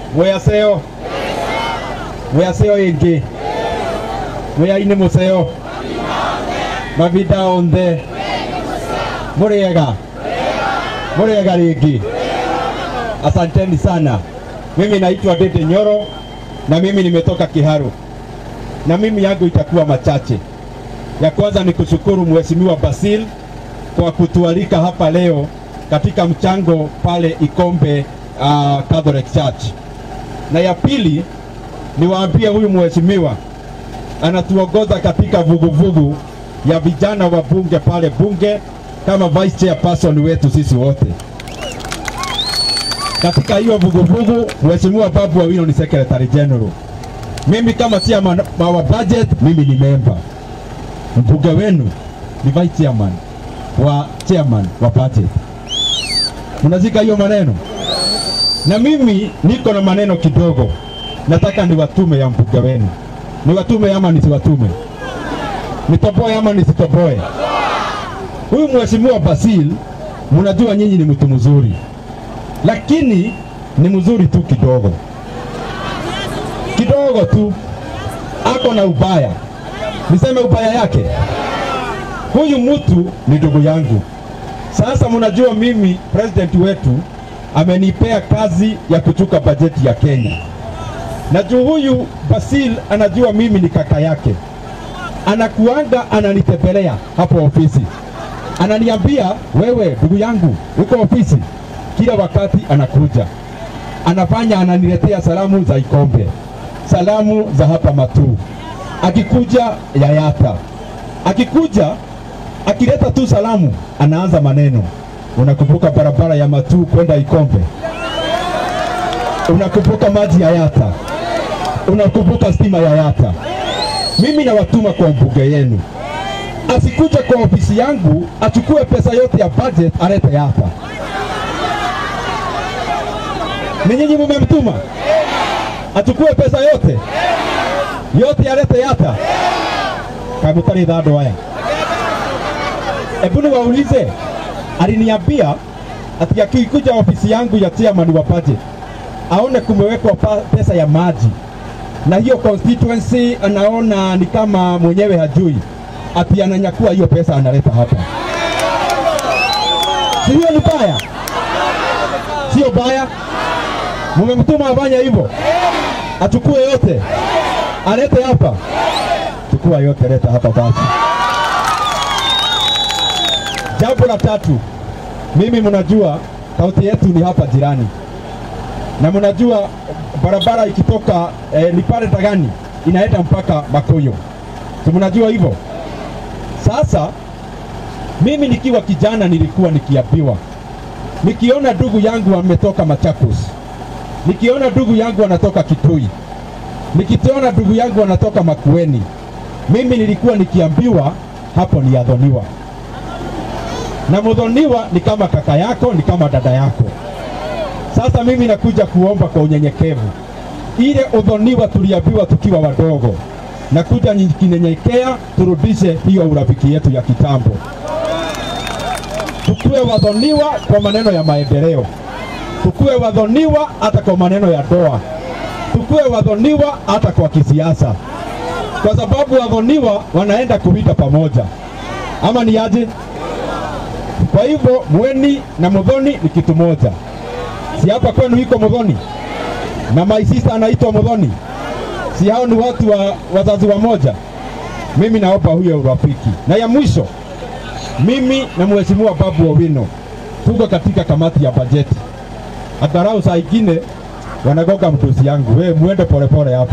Mwaseo. Mwaseo ingi. Mwaine museo. Mavida onde. Muriega. Muriega rigi. Asanteni sana. Mimi naitwa Dede Nyoro na mimi nimetoka Kiharu. Na mimi yangu itakuwa machache. Ya kwanza ni kushukuru Mheshimiwa Basil kwa kutualika hapa leo katika mchango pale Ikombe Catholic Church. Na ya pili ni waambie huyu mheshimiwa anatuongoza katika vuguvugu ya vijana wa bunge pale bunge kama vice chairperson wetu sisi wote. Katika hiyo vuguvugu Mheshimiwa Babu Owino ni secretary general. Mimi kama chairman wa budget mimi ni member. Mbunge wenu ni vice chairman wa budget. Mnazika hiyo maneno? Na mimi niko na maneno kidogo. Nataka niwatume ya mbunge wenu. Niwatume ama nisiwatume? Nitoboe ama nisitoboe? Huyu Mheshimiwa Basil, mnajua nyinyi ni mtu mzuri. Lakini ni mzuri tu kidogo. Kidogo tu. Ako na ubaya. Niseme ubaya yake. Huyu mtu ni ndugu yangu. Sasa mnajua mimi president wetu amenipea kazi ya kuchuka bajeti ya Kenya. Na juu huyu Basil anajua mimi ni kaka yake. Anakuanga ananitembelea hapo ofisi. Ananiambia, wewe ndugu yangu uko ofisi. Kila wakati anakuja. Ananiletea salamu za Ikombe. Salamu za hapa Matu. Akikuja Yayata. Akileta tu salamu anaanza maneno. Unakumbuka barabara ya Matu kwenda Ikombe? Unakumbuka maji ya Yayata? Unakumbuka stima ya Yayata? Mimi nawatuma kwa mbunge yenu. Asikuja kwa ofisi yangu achukue pesa yote ya budget alete hapa. Ni nyinyi mmemtuma? Achukue pesa yote? Yote alete hapa. Kabutani dhado haya. Ebu niwaulize, aliniambia ati akikuja ofisi yangu ya chairman wa budget aone kumewekwa pesa ya maji. Na hiyo constituency anaona ni kama mwenyewe hajui. Ati ananyakua hiyo pesa analeta hapa. Sio ni baya? Sio baya? Mmemtuma afanye hivyo? Achukue yote. Alete hapa. Chukua yote leta hapa basi. Jambo la tatu. Mimi mnajua kaunti yetu ni hapa jirani. Na mnajua barabara ikitoka ni pale Tagani inaenda mpaka Makoyo. Si mnajua hivyo? Sasa mimi nikiwa kijana nilikuwa nikiambiwa. Nikiona ndugu yangu ametoka Machakos. Nikiona ndugu yangu anatoka Kitui. Nikiona ndugu yangu anatoka Makueni. Mimi nilikuwa nikiambiwa hapo ni adhoniwa. Na mdhoniwa ni kama kaka yako, ni kama dada yako. Sasa mimi nakuja kuomba kwa unyenyekevu. Ile udhoniwa tuliambiwa tukiwa wadogo. Nakuja kinyenyekea turudishe hiyo urafiki yetu ya kitambo. Tukue wadhoniwa kwa maneno ya maendeleo. Tukue wadhoniwa hata kwa maneno ya doa. Tukue wadhoniwa hata kwa kisiasa. Kwa sababu wadhoniwa wanaenda kuwita pamoja. Ama ni aje? Kwa hivyo mweni na mudhoni ni kitu moja. Si hapa kwenu iko mudhoni? Na my sister anaitwa mudhoni? Si hao ni watu wa wazazi wa moja? Mimi naomba huyo urafiki. Na ya mwisho, mimi na Mheshimiwa Babu Owino tuko katika kamati ya bajeti. Adarau saa ingine wanagoga mtusi yangu. Wewe muende pole pole hapo.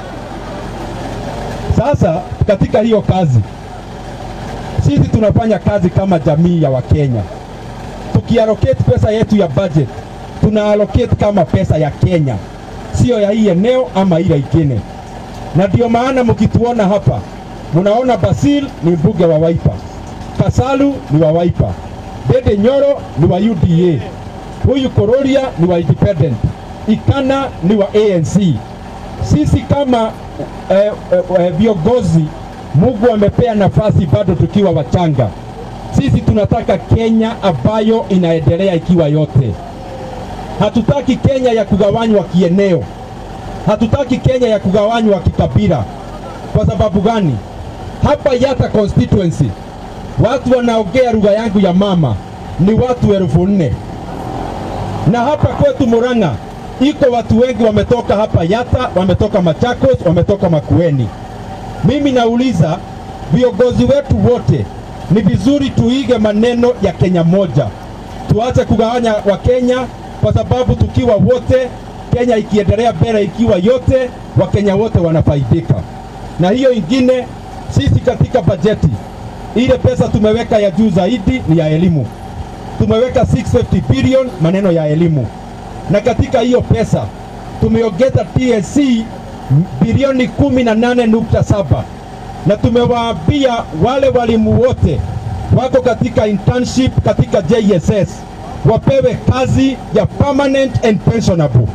Sasa katika hiyo kazi sisi tunafanya kazi kama jamii ya Wakenya. Tukiallocate pesa yetu ya budget, tunaallocate kama pesa ya Kenya. Sio ya hii eneo ama ile ingine. Na ndio maana mkituona hapa, mnaona Basil ni mbunge wa Wiper. Kasalu ni wa Wiper. Dede Nyoro ni wa UDA. Huyu Kororia ni wa Independent. Ikana ni wa ANC. Sisi kama viongozi Mungu amepea nafasi bado tukiwa wachanga. Sisi tunataka Kenya ambayo inaendelea ikiwa yote. Hatutaki Kenya ya kugawanywa kieneo. Hatutaki Kenya ya kugawanywa kikabila. Kwa sababu gani? Hapa Yatta constituency watu wanaongea lugha yangu ya mama ni watu 4,000. Na hapa kwetu Murang'a iko watu wengi wametoka hapa Yatta, wametoka Machakos, wametoka Makueni. Mimi nauliza viongozi wetu wote, ni vizuri tuige maneno ya Kenya moja. Tuache kugawanya wa Kenya, kwa sababu tukiwa wote, Kenya ikiendelea mbele ikiwa yote, wa Kenya wote wanafaidika. Na hiyo ingine, sisi katika bajeti ile pesa tumeweka ya juu zaidi ni ya elimu. Tumeweka 650 billion maneno ya elimu. Na katika hiyo pesa tumeongeza TSC bilioni 18.7. Na tumewaambia wale walimu wote wako katika internship katika JSS wapewe kazi ya permanent and pensionable.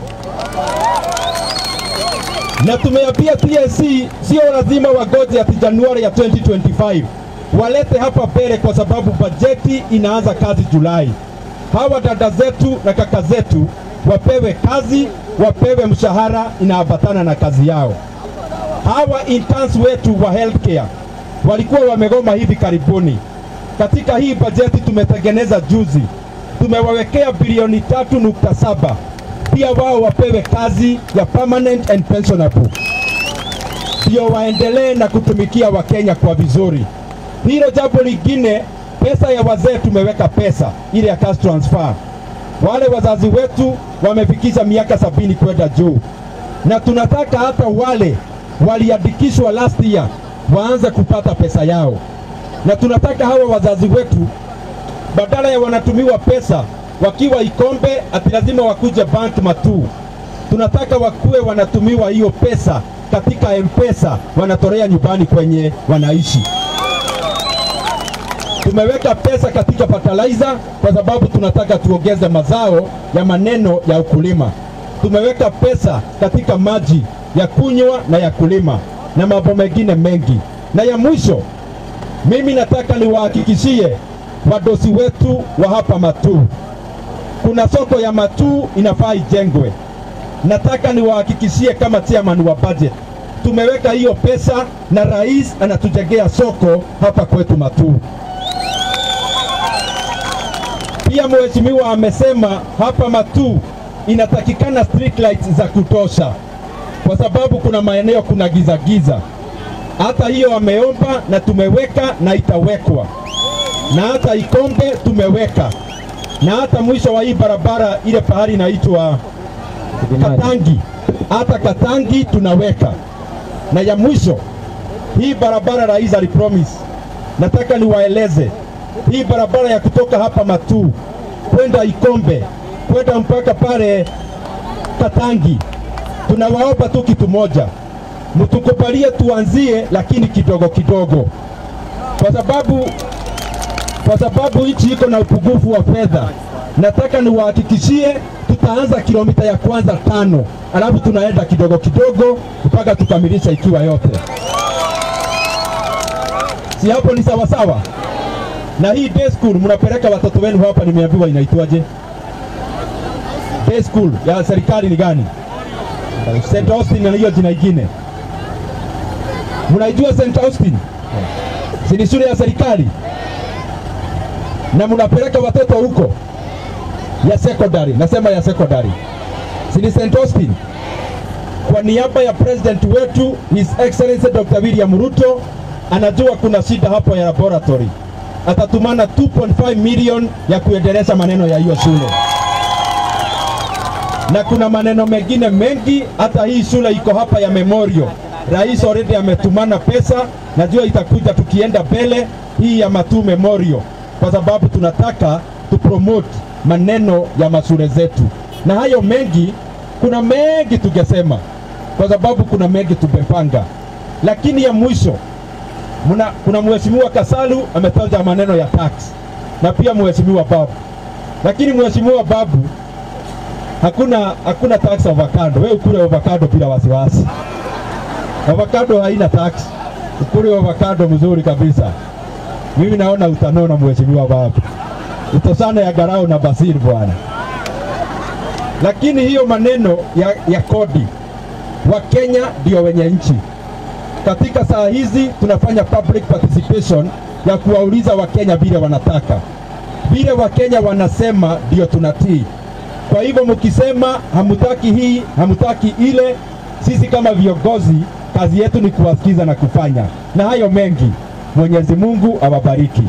Na tumeambia TSC sio lazima wagoje ati Januari ya 2025. Walete hapa mbele, kwa sababu bajeti inaanza kazi Julai. Hawa dada zetu na kaka zetu wapewe kazi, wapewe mshahara inaambatana na kazi yao. Hawa interns wetu wa healthcare walikuwa wamegoma hivi karibuni. Katika hii bajeti tumetengeneza juzi, tumewawekea bilioni 3.7. Pia wao wapewe kazi ya permanent and pensionable, ndio waendelee na kutumikia Wakenya kwa vizuri. Hilo jambo lingine, pesa ya wazee tumeweka pesa ile ya cash transfer. Wale wazazi wetu wamefikisha miaka 70 kwenda juu, na tunataka hata wale waliandikishwa last year waanze kupata pesa yao. Na tunataka hawa wazazi wetu badala ya wanatumiwa pesa wakiwa Ikombe ati lazima wakuje bank Matu, tunataka wakuwe wanatumiwa hiyo pesa katika M-Pesa, wanatorea nyumbani kwenye wanaishi. Tumeweka pesa katika fertilizer kwa sababu tunataka tuongeze mazao ya maneno ya ukulima. Tumeweka pesa katika maji ya kunywa na ya kulima na mambo mengine mengi. Na ya mwisho, mimi nataka niwahakikishie wadosi wetu wa hapa Matu, kuna soko ya Matu inafaa ijengwe. Nataka niwahakikishie kama chairman wa budget, tumeweka hiyo pesa na rais anatujengea soko hapa kwetu Matu. Pia mheshimiwa amesema hapa Matu inatakikana street lights za kutosha, kwa sababu kuna maeneo kuna giza giza. Hata hiyo ameomba na tumeweka na itawekwa. Na hata Ikombe tumeweka. Na hata mwisho wa hii barabara ile pahali inaitwa Katangi, hata Katangi tunaweka. Na ya mwisho, hii barabara rais alipromise, nataka niwaeleze, hii barabara ya kutoka hapa Matu kwenda Ikombe kwenda mpaka pale Katangi, tunawaomba tu kitu moja, mtukubalie tuanzie lakini kidogo kidogo, kwa sababu nchi iko na upungufu wa fedha. Nataka niwahakikishie tutaanza kilomita ya kwanza 5, alafu tunaenda kidogo kidogo mpaka tukamilisha ikiwa yote. Si hapo ni sawa sawa? Na hii day school mnapeleka watoto wenu hapa, nimeambiwa inaitwaje? Day school ya serikali ni gani? St. Austin na hiyo jina ingine. Mnaijua St. Austin? Si ni shule ya serikali? Na mnapeleka watoto huko ya secondary, nasema ya secondary. Si ni St. Austin? Kwa niaba ya president wetu His Excellency Dr. William Ruto, anajua kuna shida hapo ya laboratory, atatumana 2.5 million ya kuendeleza maneno ya hiyo shule. Na kuna maneno mengine mengi, hata hii shule iko hapa ya Memorial, rais already ametumana pesa, najua itakuja tukienda mbele hii ya Matu Memorial, kwa sababu tunataka tupromote maneno ya mashule zetu. Na hayo mengi, kuna mengi tungesema, kwa sababu kuna mengi tumepanga. Lakini ya mwisho, kuna mheshimiwa Kasalu ametaja maneno ya tax, na pia mheshimiwa Babu. Lakini mheshimiwa Babu, hakuna tax avocado. Wewe ukule avocado bila wasiwasi. Avocado haina tax. Ukule avocado mzuri kabisa. Mimi naona utanona mheshimiwa Babu. Utosana ya garao na basiri bwana. Lakini hiyo maneno ya kodi, Wakenya ndio wenye nchi. Katika saa hizi tunafanya public participation ya kuwauliza Wakenya vile wanataka. Vile Wakenya wanasema ndio tunatii. Kwa hivyo mkisema hamutaki hii, hamutaki ile, sisi kama viongozi kazi yetu ni kuwasikiza na kufanya. Na hayo mengi, Mwenyezi Mungu awabariki.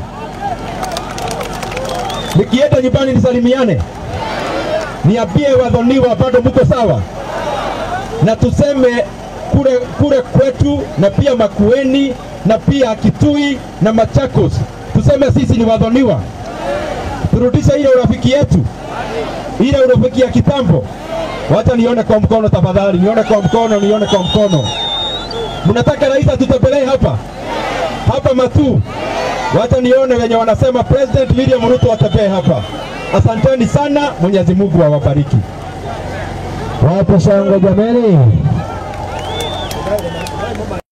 Nikienda nyumbani nisalimiane. Niambie wadhoniwa bado mko sawa. Na tuseme kule kwetu na pia Makueni na pia Kitui na Machakos, tuseme sisi ni wadhoniwa. Turudishe ile urafiki yetu, ile urafiki ya kitambo. Wacha nione kwa mkono tafadhali, nione kwa mkono. Mnataka rais tutembelee hapa Matu? Wacha nione wenye wanasema President William Ruto atembee hapa. Asanteni sana, Mwenyezi Mungu awabariki. Wapo shangwe jameni.